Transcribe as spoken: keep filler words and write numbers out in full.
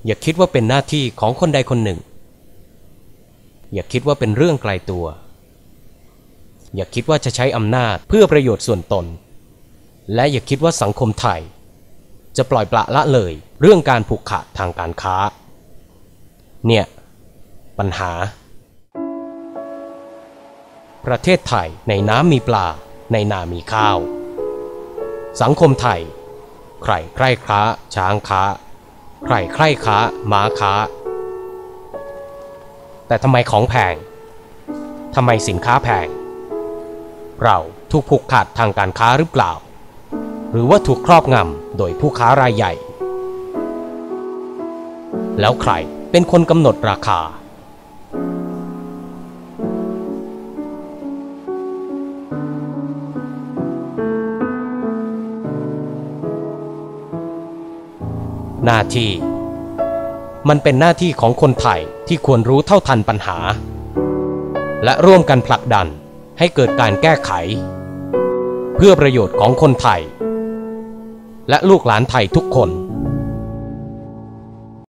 อย่าคิดว่าเป็นหน้าที่ของคนใดคนหนึ่งอย่าคิดว่าเป็นเรื่องไกลตัวอย่าคิดว่าจะใช้อำนาจเพื่อประโยชน์ส่วนตนและอย่าคิดว่าสังคมไทยจะปล่อยปละละเลยเรื่องการผูกขาดทางการค้าเนี่ยปัญหาประเทศไทยในน้ำมีปลาในนามีข้าวสังคมไทยใครใคร่ค้าช้างค้าใครใคร่ค้าม้าค้าแต่ทำไมของแพงทำไมสินค้าแพงเราถูกผูกขาดทางการค้าหรือเปล่าหรือว่าถูกครอบงำโดยผู้ค้ารายใหญ่แล้วใครเป็นคนกำหนดราคาหน้าที่มันเป็นหน้าที่ของคนไทยที่ควรรู้เท่าทันปัญหาและร่วมกันผลักดันให้เกิดการแก้ไขเพื่อประโยชน์ของคนไทยและลูกหลานไทยทุกคน